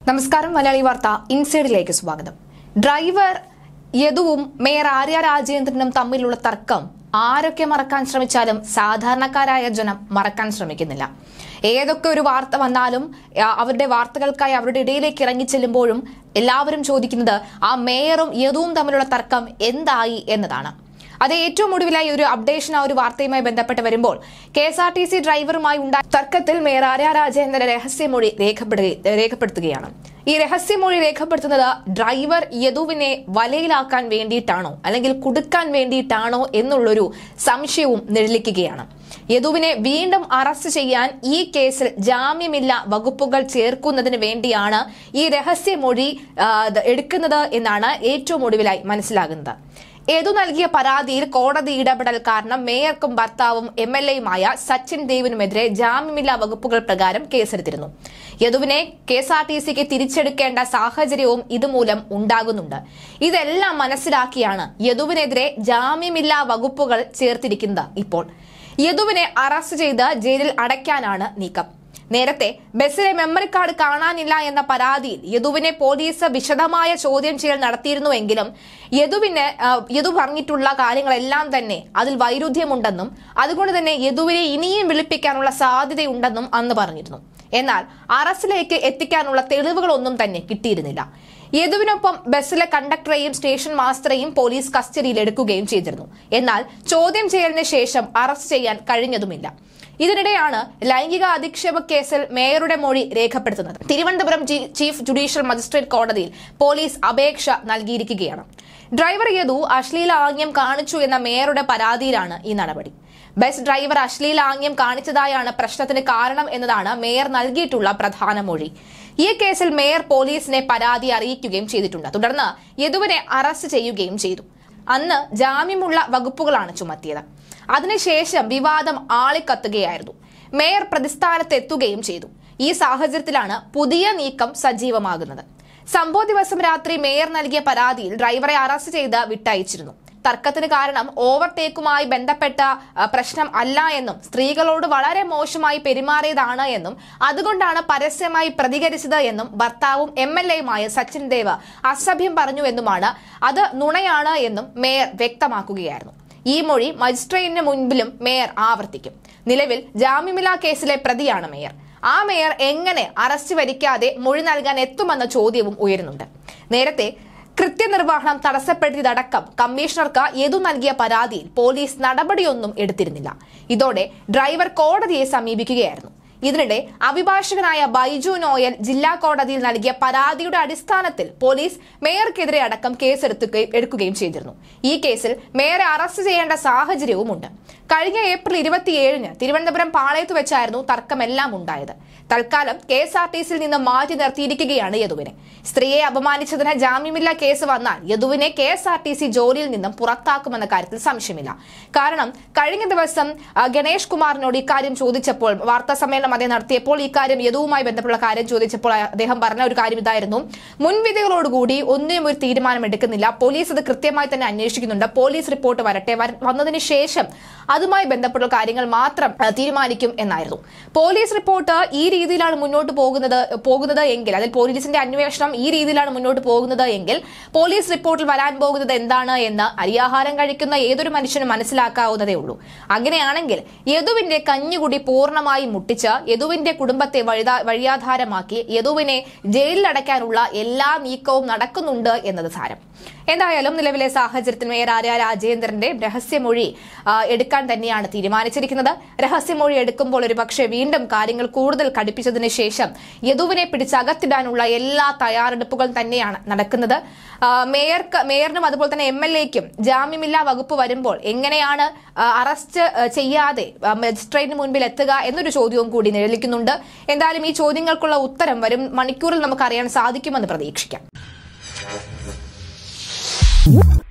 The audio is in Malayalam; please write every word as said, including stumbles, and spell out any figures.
നമസ്കാരം മലയാളി വാർത്ത ഇൻസൈഡിലേക്ക് സ്വാഗതം. ഡ്രൈവർ യദുവും മേയർ ആര്യ രാജേന്ദ്രനും തമ്മിലുള്ള തർക്കം ആരൊക്കെ മറക്കാൻ ശ്രമിച്ചാലും സാധാരണക്കാരായ ജനം മറക്കാൻ ശ്രമിക്കുന്നില്ല. ഏതൊക്കെ ഒരു വാർത്ത വന്നാലും അവരുടെ വാർത്തകൾക്കായി അവരുടെ ഇടയിലേക്ക് ഇറങ്ങി ചെല്ലുമ്പോഴും എല്ലാവരും ചോദിക്കുന്നത് ആ മേയറും യദുവും തമ്മിലുള്ള തർക്കം എന്തായി എന്നതാണ്. അത് ഏറ്റവും ഒടുവിലായി ഒരു അപ്ഡേഷൻ ആ ഒരു വാർത്തയുമായി ബന്ധപ്പെട്ട് വരുമ്പോൾ K S R T C ഡ്രൈവറുമായി ഉണ്ടായ തർക്കത്തിൽ മേയർ ആര്യ രാജേന്ദ്രൻ രഹസ്യമൊഴി രേഖപ്പെടുത്തുകയാണ്. ഈ രഹസ്യമൊഴി രേഖപ്പെടുത്തുന്നത് ഡ്രൈവർ യദുവിനെ വലയിലാക്കാൻ വേണ്ടിയിട്ടാണോ അല്ലെങ്കിൽ കുടുക്കാൻ വേണ്ടിയിട്ടാണോ എന്നുള്ളൊരു സംശയവും നിഴലിക്കുകയാണ്. യദുവിനെ വീണ്ടും അറസ്റ്റ് ചെയ്യാൻ ഈ കേസിൽ ജാമ്യമില്ല വകുപ്പുകൾ ചേർക്കുന്നതിന് വേണ്ടിയാണ് ഈ രഹസ്യമൊഴി എടുക്കുന്നത് എന്നാണ് ഏറ്റവും ഒടുവിലായി മനസ്സിലാകുന്നത്. യദു നൽകിയ പരാതിയിൽ കോടതി ഇടപെടൽ കാരണം മേയർക്കും ഭർത്താവും എം എൽ എയുമായ സച്ചിൻ ദേവിനുമെതിരെ ജാമ്യമില്ലാ വകുപ്പുകൾ പ്രകാരം കേസെടുത്തിരുന്നു. യദുവിനെ കെ എസ് ആർ ടി സിക്ക് തിരിച്ചെടുക്കേണ്ട സാഹചര്യവും ഇതുമൂലം ഉണ്ടാകുന്നുണ്ട്. ഇതെല്ലാം മനസ്സിലാക്കിയാണ് യദുവിനെതിരെ ജാമ്യമില്ലാ വകുപ്പുകൾ ചേർത്തിരിക്കുന്നത്. ഇപ്പോൾ യദുവിനെ അറസ്റ്റ് ചെയ്ത് ജയിലിൽ അടയ്ക്കാനാണ് നീക്കം. നേരത്തെ ബസ്സിലെ മെമ്മറി കാർഡ് കാണാനില്ല എന്ന പരാതിയിൽ യദുവിനെ പോലീസ് വിശദമായ ചോദ്യം ചെയ്യൽ നടത്തിയിരുന്നുവെങ്കിലും യദുവിന് യദു പറഞ്ഞിട്ടുള്ള കാര്യങ്ങളെല്ലാം തന്നെ അതിൽ വൈരുദ്ധ്യമുണ്ടെന്നും അതുകൊണ്ട് തന്നെ യദുവിനെ ഇനിയും വിളിപ്പിക്കാനുള്ള സാധ്യതയുണ്ടെന്നും അന്ന് പറഞ്ഞിരുന്നു. എന്നാൽ അറസ്റ്റിലേക്ക് എത്തിക്കാനുള്ള തെളിവുകളൊന്നും തന്നെ കിട്ടിയിരുന്നില്ല. യദുവിനൊപ്പം ബസ്സിലെ കണ്ടക്ടറെയും സ്റ്റേഷൻ മാസ്റ്ററെയും പോലീസ് കസ്റ്റഡിയിൽ എടുക്കുകയും ചെയ്തിരുന്നു. എന്നാൽ ചോദ്യം ചെയ്യലിന് ശേഷം അറസ്റ്റ് ചെയ്യാൻ കഴിഞ്ഞതുമില്ല. ഇതിനിടെയാണ് ലൈംഗിക അധിക്ഷേപ കേസിൽ മേയറുടെ മൊഴി രേഖപ്പെടുത്തുന്നത്. തിരുവനന്തപുരം ചീഫ് ജുഡീഷ്യൽ മജിസ്ട്രേറ്റ് കോടതിയിൽ പോലീസ് അപേക്ഷ നൽകിയിരിക്കുകയാണ്. ഡ്രൈവർ യദു അശ്ലീലാംഗ്യം കാണിച്ചു എന്ന മേയറുടെ പരാതിയിലാണ് ഈ നടപടി. ബസ് ഡ്രൈവർ അശ്ലീലാംഗ്യം കാണിച്ചതായാണ് പ്രശ്നത്തിന് കാരണം എന്നതാണ് മേയർ നൽകിയിട്ടുള്ള പ്രധാന മൊഴി. ഈ കേസിൽ മേയർ പോലീസിനെ പരാതി അറിയിക്കുകയും ചെയ്തിട്ടുണ്ട്. തുടർന്ന് യദുവിനെ അറസ്റ്റ് ചെയ്യുകയും ചെയ്തു. അന്ന് ജാമ്യമുള്ള വകുപ്പുകളാണ് ചുമത്തിയത്. അതിനുശേഷം വിവാദം ആളിക്കത്തുകയായിരുന്നു. മേയർ പ്രതിസ്ഥാനത്ത് എത്തുകയും ചെയ്തു. ഈ സാഹചര്യത്തിലാണ് പുതിയ നീക്കം സജീവമാകുന്നത്. സംഭവ ദിവസം രാത്രി മേയർ നൽകിയ പരാതിയിൽ ഡ്രൈവറെ അറസ്റ്റ് ചെയ്ത് വിട്ടയച്ചിരുന്നു. തർക്കത്തിന് കാരണം ഓവർടേക്കുമായി ബന്ധപ്പെട്ട പ്രശ്നം അല്ല എന്നും സ്ത്രീകളോട് വളരെ മോശമായി പെരുമാറിയതാണ് എന്നും അതുകൊണ്ടാണ് പരസ്യമായി പ്രതികരിച്ചത് എന്നും ഭർത്താവും എം എൽ എയുമായ സച്ചിൻ ദേവ് അസഭ്യം പറഞ്ഞുവെന്നുമാണ് അത് നുണയാണ് എന്നും മേയർ വ്യക്തമാക്കുകയായിരുന്നു. ഈ മൊഴി മജിസ്ട്രേറ്റിന് മുൻപിലും മേയർ ആവർത്തിക്കും. നിലവിൽ ജാമ്യമില്ലാ കേസിലെ പ്രതിയാണ് മേയർ. ആ മേയർ എങ്ങനെ അറസ്റ്റ് വരിക്കാതെ മൊഴി നൽകാൻ എത്തുമെന്ന ചോദ്യവും ഉയരുന്നുണ്ട്. നേരത്തെ കൃത്യനിർവഹണം തടസ്സപ്പെടുത്തിയതടക്കം കമ്മീഷണർക്ക് യദു നൽകിയ പരാതിയിൽ പോലീസ് നടപടിയൊന്നും എടുത്തിരുന്നില്ല. ഇതോടെ ഡ്രൈവർ കോടതിയെ സമീപിക്കുകയായിരുന്നു. ഇതിനിടെ അഭിഭാഷകനായ ബൈജു നോയൽ ജില്ലാ കോടതിയിൽ നൽകിയ പരാതിയുടെ അടിസ്ഥാനത്തിൽ പോലീസ് മേയർക്കെതിരെ അടക്കം കേസെടുക്കുകയും ചെയ്തിരുന്നു. ഈ കേസിൽ മേയറെ അറസ്റ്റ് ചെയ്യേണ്ട സാഹചര്യവുമുണ്ട്. കഴിഞ്ഞ ഏപ്രിൽ ഇരുപത്തിയേഴിന് തിരുവനന്തപുരം പാളയത്ത് വെച്ചായിരുന്നു തർക്കമെല്ലാം ഉണ്ടായത്. തൽക്കാലം കെ എസ് ആർ ടി സിയിൽ നിന്ന് മാറ്റി നിർത്തിയിരിക്കുകയാണ് യദുവിനെ. സ്ത്രീയെ അപമാനിച്ചതിന് ജാമ്യമില്ലാ കേസ് വന്നാൽ യദുവിനെ K S R T C ജോലിയിൽ നിന്നും പുറത്താക്കുമെന്ന കാര്യത്തിൽ സംശയമില്ല. കാരണം കഴിഞ്ഞ ദിവസം ഗണേഷ് കുമാറിനോട് ഇക്കാര്യം ചോദിച്ചപ്പോൾ, വാർത്താ സമ്മേളനം അദ്ദേഹം നടത്തിയപ്പോൾ ഇക്കാര്യം യദുവുമായി ബന്ധപ്പെട്ട കാര്യം ചോദിച്ചപ്പോൾ അദ്ദേഹം പറഞ്ഞ ഒരു കാര്യം ഇതായിരുന്നു: മുൻവിധികളോടുകൂടി ഒന്നിനും ഒരു തീരുമാനം എടുക്കുന്നില്ല, പോലീസ് അത് കൃത്യമായി തന്നെ അന്വേഷിക്കുന്നുണ്ട്, പോലീസ് റിപ്പോർട്ട് വരട്ടെ, വന്നതിന് ശേഷം അതുമായി ബന്ധപ്പെട്ട കാര്യങ്ങൾ മാത്രം തീരുമാനിക്കും എന്നായിരുന്നു. പോലീസ് റിപ്പോർട്ട് ഈ രീതിയിലാണ് മുന്നോട്ട് പോകുന്നത് പോകുന്നത് എങ്കിൽ അതിൽ പോലീസിന്റെ അന്വേഷണം ഈ രീതിയിലാണ് മുന്നോട്ട് പോകുന്നത് എങ്കിൽ പോലീസ് റിപ്പോർട്ടിൽ വരാൻ പോകുന്നത് എന്താണ് എന്ന് അരിയാഹാരം കഴിക്കുന്ന ഏതൊരു മനുഷ്യനും മനസ്സിലാക്കാവുന്നതേ ഉള്ളൂ. അങ്ങനെയാണെങ്കിൽ യദുവിന്റെ കഞ്ഞുകുടി പൂർണ്ണമായി മുട്ടിച്ച് യദുവിന്റെ കുടുംബത്തെ വഴിയാധാരമാക്കി യദുവിനെ ജയിലിലടയ്ക്കാനുള്ള എല്ലാ നീക്കവും നടക്കുന്നുണ്ട് എന്നത് സാരം. എന്തായാലും നിലവിലെ സാഹചര്യത്തിൽ മേയർ ആര്യ രാജേന്ദ്രന്റെ രഹസ്യമൊഴി എടുക്കാൻ തന്നെയാണ് തീരുമാനിച്ചിരിക്കുന്നത്. രഹസ്യമൊഴി എടുക്കുമ്പോൾ ഒരു പക്ഷേ വീണ്ടും കാര്യങ്ങൾ കൂടുതൽ കടുപ്പിച്ചതിന് ശേഷം യദുവിനെ പിടിച്ചകത്തിടാനുള്ള എല്ലാ തയ്യാറെടുപ്പുകളും തന്നെയാണ് നടക്കുന്നത്. മേയർക്ക് മേയറിനും അതുപോലെ തന്നെ എം എൽ എക്കും ജാമ്യമില്ലാ വകുപ്പ് വരുമ്പോൾ എങ്ങനെയാണ് അറസ്റ്റ് ചെയ്യാതെ മജിസ്ട്രേറ്റിന് മുൻപിൽ എത്തുക എന്നൊരു ചോദ്യവും കൂടി നിഴലിക്കുന്നുണ്ട്. എന്തായാലും ഈ ചോദ്യങ്ങൾക്കുള്ള ഉത്തരം വരും മണിക്കൂറിൽ നമുക്ക് അറിയാൻ സാധിക്കുമെന്ന് പ്രതീക്ഷിക്കാം.